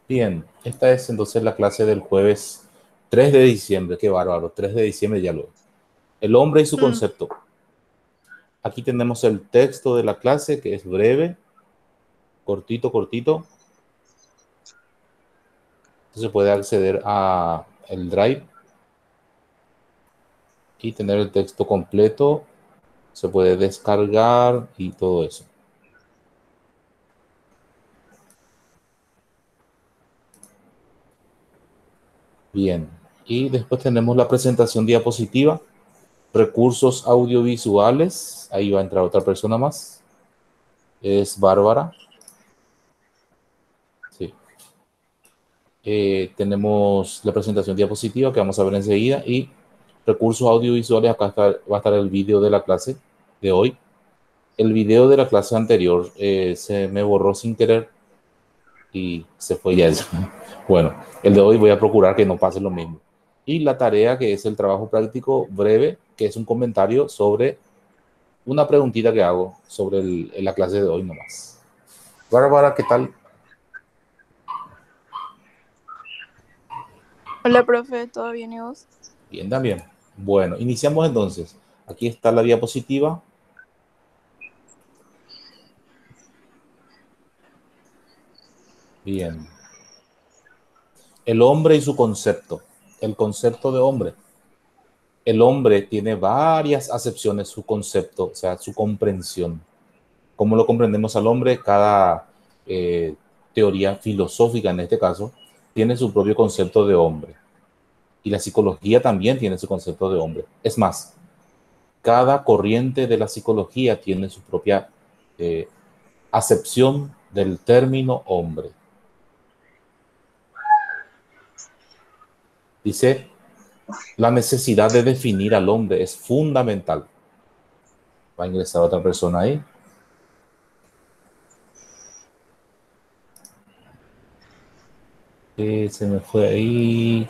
Bien, esta es entonces la clase del jueves 3 de diciembre. Qué bárbaro, 3 de diciembre ya lo. El hombre y su Mm, concepto. Aquí tenemos el texto de la clase que es breve, cortito, cortito. Se puede acceder a el Drive y tener el texto completo. Se puede descargar y todo eso. Bien, y después tenemos la presentación diapositiva, recursos audiovisuales. Ahí va a entrar otra persona más. Es Bárbara. Sí. Tenemos la presentación diapositiva que vamos a ver enseguida y recursos audiovisuales. Acá va a estar el vídeo de la clase de hoy. El video de la clase anterior se me borró sin querer y se fue ya eso. Bueno, el de hoy voy a procurar que no pase lo mismo. Y la tarea que es el trabajo práctico breve, que es un comentario sobre una preguntita que hago sobre la clase de hoy nomás. Bárbara, ¿qué tal? Hola, profe, ¿todo bien y vos? Bien, también. Bueno, iniciamos entonces. Aquí está la diapositiva. Bien. El hombre y su concepto. El concepto de hombre. El hombre tiene varias acepciones, su concepto, o sea, su comprensión. ¿Cómo lo comprendemos al hombre? Cada teoría filosófica, en este caso, tiene su propio concepto de hombre. Y la psicología también tiene su concepto de hombre. Es más, cada corriente de la psicología tiene su propia eh, acepción del término hombre. Dice, la necesidad de definir al hombre es fundamental. Va a ingresar otra persona ahí. Se me fue ahí.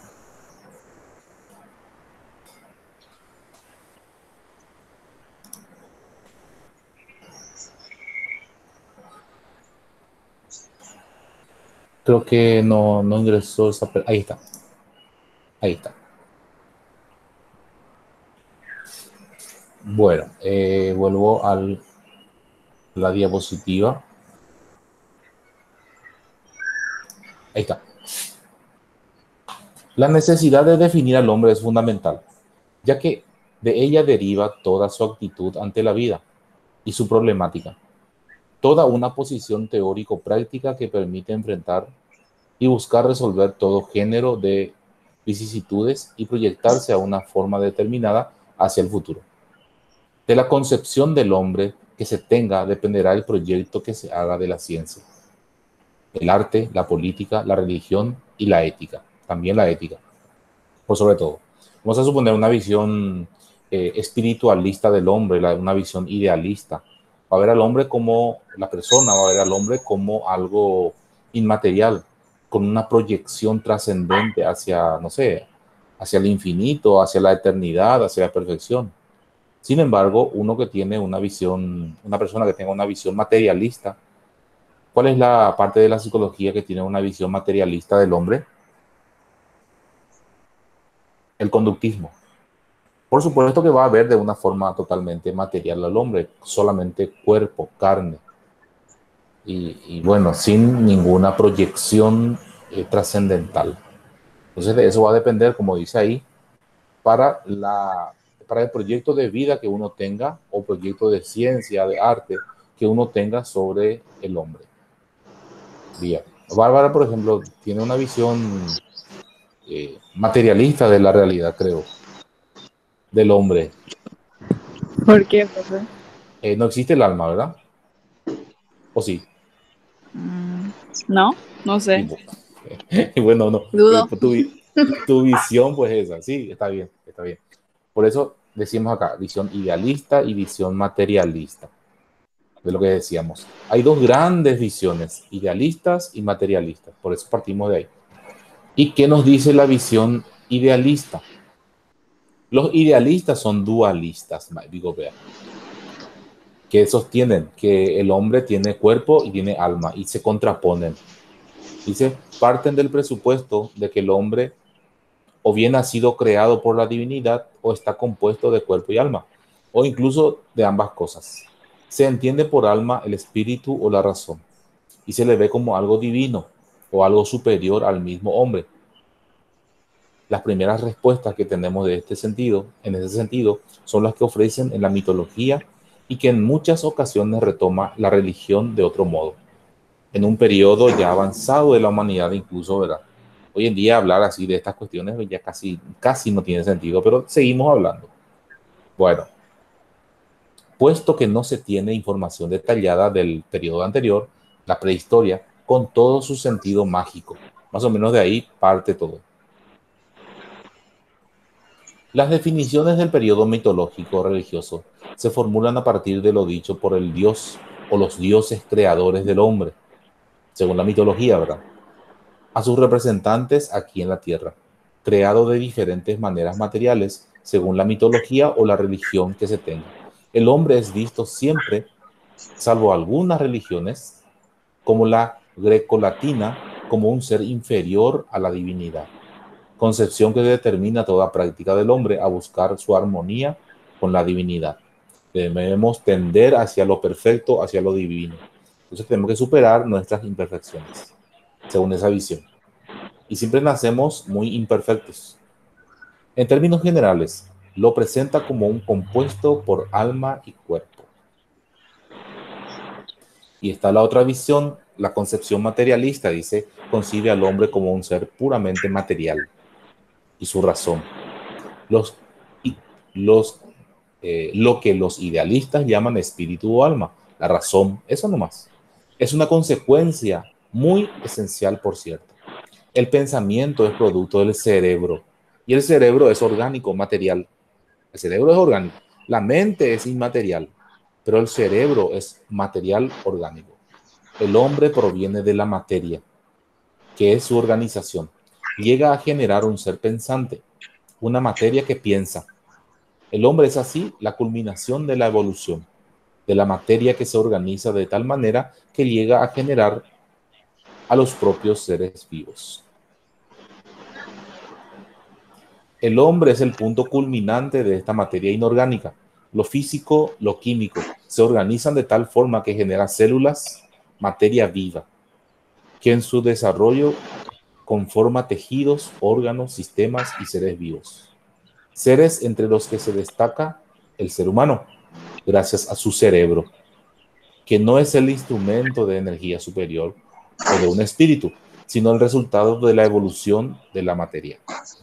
Creo que no ingresó esa persona. Ahí está. Ahí está. Bueno, vuelvo a la diapositiva. Ahí está. La necesidad de definir al hombre es fundamental, ya que de ella deriva toda su actitud ante la vida y su problemática, toda una posición teórico-práctica que permite enfrentar y buscar resolver todo género de vicisitudes y proyectarse a una forma determinada hacia el futuro. De la concepción del hombre que se tenga dependerá el proyecto que se haga de la ciencia, el arte, la política, la religión y la ética, también la ética, por sobre todo. Vamos a suponer una visión espiritualista del hombre, una visión idealista. Va a ver al hombre como la persona, va a ver al hombre como algo inmaterial, con una proyección trascendente hacia, no sé, hacia el infinito, hacia la eternidad, hacia la perfección. Sin embargo, uno que tiene una visión, una persona que tenga una visión materialista, ¿cuál es la parte de la psicología que tiene una visión materialista del hombre? El conductismo. Por supuesto que va a ver de una forma totalmente material al hombre, solamente cuerpo, carne, y bueno, sin ninguna proyección trascendental. Entonces de eso va a depender, como dice ahí, para, para el proyecto de vida que uno tenga o proyecto de ciencia, de arte que uno tenga sobre el hombre. Bien. Bárbara, por ejemplo, tiene una visión materialista de la realidad, creo, del hombre. ¿Por qué, profe? No existe el alma, ¿verdad? ¿O sí? Mm, no, no Y, sé. y bueno, no, Dudo. tu visión pues esa, sí, está bien, está bien. Por eso decimos acá, visión idealista y visión materialista, de lo que decíamos. Hay dos grandes visiones, idealistas y materialistas, por eso partimos de ahí. ¿Y qué nos dice la visión idealista? Los idealistas son dualistas, digo, vea, que sostienen que el hombre tiene cuerpo y tiene alma y se contraponen. Dice, parten del presupuesto de que el hombre o bien ha sido creado por la divinidad o está compuesto de cuerpo y alma, o incluso de ambas cosas. Se entiende por alma el espíritu o la razón, y se le ve como algo divino o algo superior al mismo hombre. Las primeras respuestas que tenemos de este sentido, en ese sentido, son las que ofrecen en la mitología y que en muchas ocasiones retoma la religión de otro modo, en un periodo ya avanzado de la humanidad incluso, ¿verdad? Hoy en día hablar así de estas cuestiones ya casi no tiene sentido, pero seguimos hablando. Bueno, puesto que no se tiene información detallada del periodo anterior, la prehistoria, con todo su sentido mágico, más o menos de ahí parte todo. Las definiciones del periodo mitológico religioso se formulan a partir de lo dicho por el dios o los dioses creadores del hombre, según la mitología, ¿verdad? A sus representantes aquí en la tierra, creado de diferentes maneras materiales, según la mitología o la religión que se tenga. El hombre es visto siempre, salvo algunas religiones, como la grecolatina, como un ser inferior a la divinidad, concepción que determina toda práctica del hombre a buscar su armonía con la divinidad. Debemos tender hacia lo perfecto, hacia lo divino. Entonces tenemos que superar nuestras imperfecciones, según esa visión. Y siempre nacemos muy imperfectos. En términos generales, lo presenta como un compuesto por alma y cuerpo. Y está la otra visión, la concepción materialista, dice, concibe al hombre como un ser puramente material y su razón. Los, los, lo que los idealistas llaman espíritu o alma, la razón, eso nomás. Es una consecuencia muy esencial, por cierto. El pensamiento es producto del cerebro y el cerebro es orgánico, material. El cerebro es orgánico. La mente es inmaterial, pero el cerebro es material orgánico. El hombre proviene de la materia, que es su organización. Llega a generar un ser pensante, una materia que piensa. El hombre es así la culminación de la evolución, de la materia que se organiza de tal manera que llega a generar a los propios seres vivos. El hombre es el punto culminante de esta materia inorgánica. Lo físico, lo químico, se organizan de tal forma que genera células, materia viva, que en su desarrollo conforma tejidos, órganos, sistemas y seres vivos. Seres entre los que se destaca el ser humano, gracias a su cerebro, que no es el instrumento de energía superior o de un espíritu, sino el resultado de la evolución de la materia.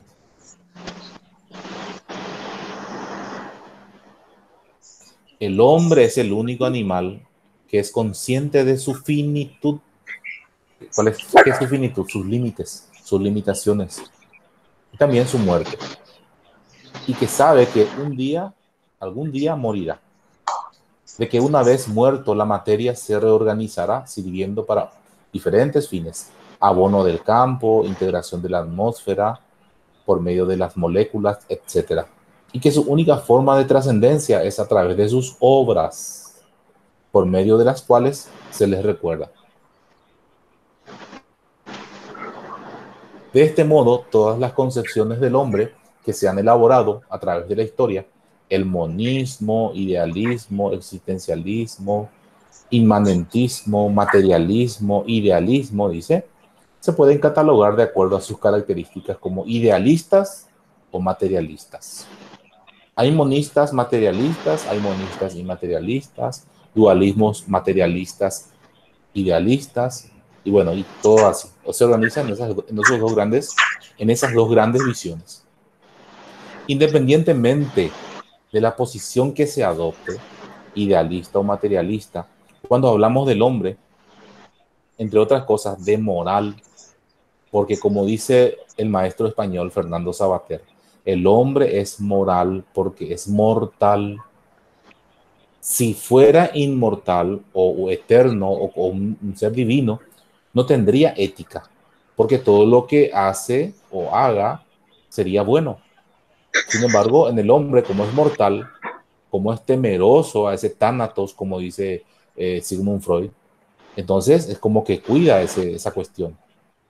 El hombre es el único animal que es consciente de su finitud. ¿Qué es su finitud? Sus límites, sus limitaciones y también su muerte. Y que sabe que algún día morirá. De que una vez muerto la materia se reorganizará sirviendo para diferentes fines. Abono del campo, integración de la atmósfera por medio de las moléculas, etc. Y que su única forma de trascendencia es a través de sus obras, por medio de las cuales se les recuerda. De este modo, todas las concepciones del hombre que se han elaborado a través de la historia, el monismo, idealismo, existencialismo, inmanentismo, materialismo, idealismo, dice, se pueden catalogar de acuerdo a sus características como idealistas o materialistas. Hay monistas materialistas, hay monistas inmaterialistas, dualismos materialistas, idealistas, y bueno, y todo así. O se organizan en esas dos grandes visiones. Independientemente de la posición que se adopte, idealista o materialista, cuando hablamos del hombre, entre otras cosas, de moral, porque como dice el maestro español Fernando Savater, el hombre es moral porque es mortal. Si fuera inmortal o eterno o un ser divino, no tendría ética, porque todo lo que hace o haga sería bueno. Sin embargo, en el hombre, como es mortal, como es temeroso a ese tánatos, como dice Sigmund Freud, entonces es como que cuida esa cuestión.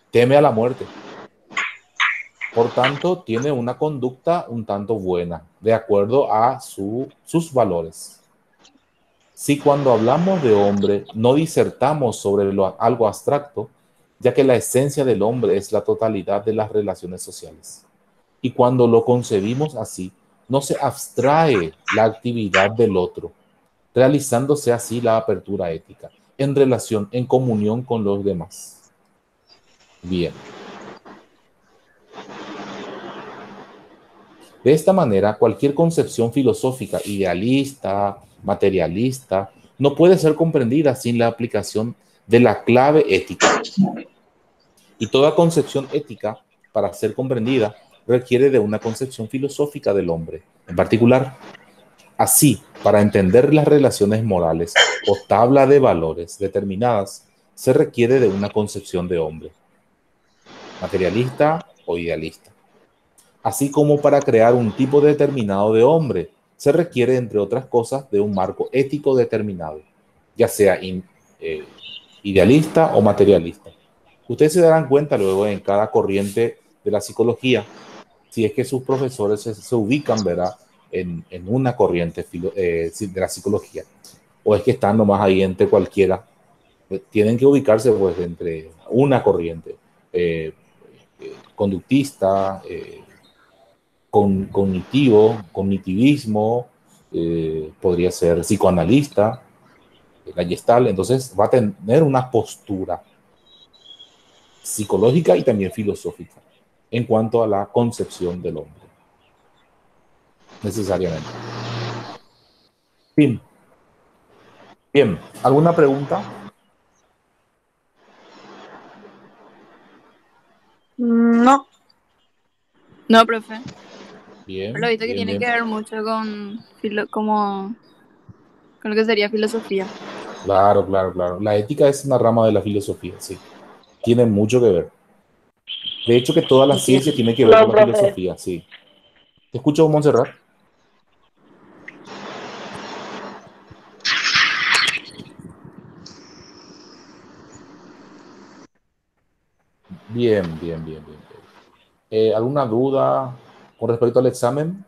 teme a la muerte. Por tanto, tiene una conducta un tanto buena, de acuerdo a sus valores. Si cuando hablamos de hombre no disertamos sobre algo abstracto, ya que la esencia del hombre es la totalidad de las relaciones sociales. Y cuando lo concebimos así, no se abstrae la actividad del otro, realizándose así la apertura ética, en relación, en comunión con los demás. Bien. De esta manera, cualquier concepción filosófica idealista, materialista, no puede ser comprendida sin la aplicación de la clave ética. Y toda concepción ética, para ser comprendida, requiere de una concepción filosófica del hombre, en particular. Así, para entender las relaciones morales o tabla de valores determinadas, se requiere de una concepción de hombre, materialista o idealista. Así como para crear un tipo determinado de hombre, se requiere, entre otras cosas, de un marco ético determinado, ya sea idealista o materialista. Ustedes se darán cuenta luego en cada corriente de la psicología, si es que sus profesores se ubican, ¿verdad?, en una corriente de la psicología, o es que están nomás ahí entre cualquiera, tienen que ubicarse pues entre una corriente conductista, cognitivismo, podría ser psicoanalista, la Gestalt. Entonces va a tener una postura psicológica y también filosófica en cuanto a la concepción del hombre, necesariamente. Bien, bien. ¿Alguna pregunta? No. No, profe. Pero Bien, he visto que bien, tiene bien. que ver mucho con como con lo que sería filosofía. Claro, claro, claro. La ética es una rama de la filosofía, sí. Tiene mucho que ver. De hecho, que toda la ciencia tiene que ver con No, la profe. filosofía, sí. Te escucho, Montserrat. Bien, bien, bien, bien. ¿Alguna duda con respecto al examen?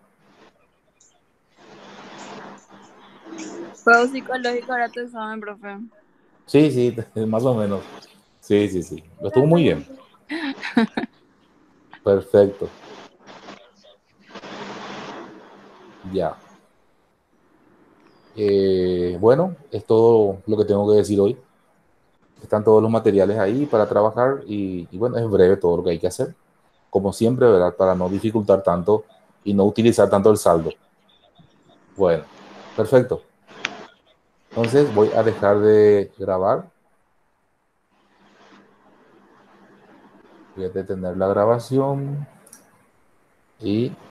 Juego psicológico ahora tu examen, profe. Sí, sí, más o menos. Sí, sí, sí. Lo estuvo muy bien. Perfecto. Ya. Bueno, es todo lo que tengo que decir hoy. Están todos los materiales ahí para trabajar y bueno, es breve todo lo que hay que hacer. Como siempre, ¿verdad? Para no dificultar tanto y no utilizar tanto el saldo. Bueno, perfecto. Entonces voy a dejar de grabar. Voy a detener la grabación y